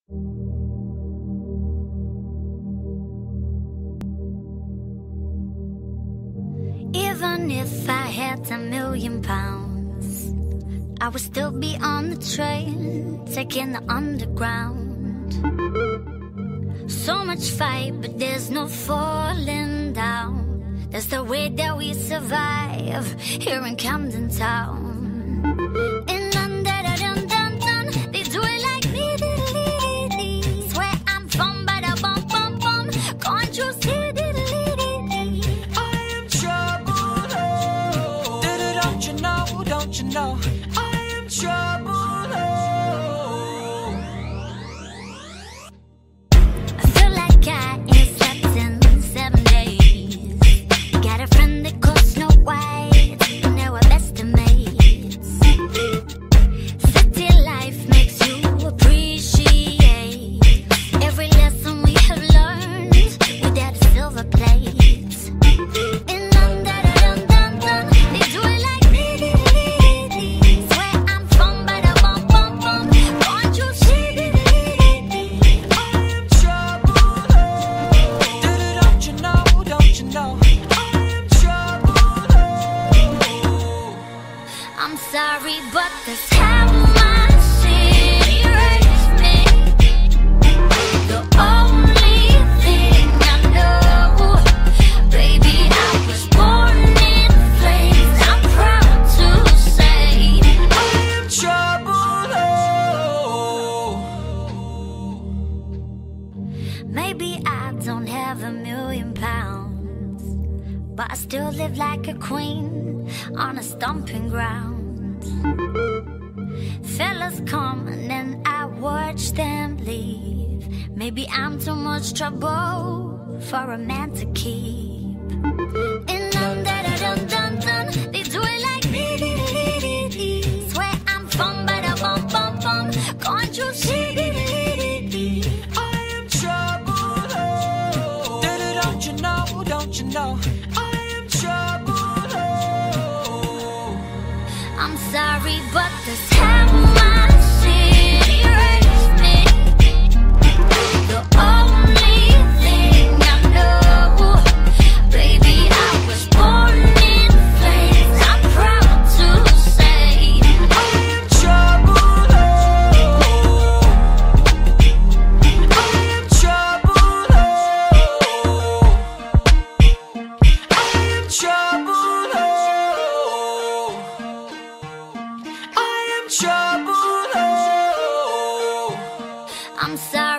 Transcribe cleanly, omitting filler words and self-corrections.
Even if I had £1,000,000, I would still be on the train, taking the underground. So much fight, but there's no falling down. That's the way that we survive here in Camden Town. In London, they do it like me. Where I'm from, bada bum bum bum. Can't you see? Don't you know I am trouble? I feel like I ain't slept in 7 days. Got a friend that calls Snow White, and now we're best of mates. City life makes you appreciate every lesson we have learned without a silver plate. In London, they do it like I'm sorry, but that's how my city raised me. The only thing I know, baby, I was born in flames. I'm proud to say I am trouble. Maybe I don't have £1,000,000, but I still live like a queen on a stomping ground. Fellas come and then I watch them leave. Maybe I'm too much trouble for a man to keep. In London, they do it like me. Where I'm from, bada bum bum bum. Can't you see? I am trouble. Don't you know I am trouble? I'm sorry, but that's how my city raised me. The only thing I know, baby, I was born in flames. I'm proud to say I am trouble. I am trouble. I am trouble. trouble. I'm sorry.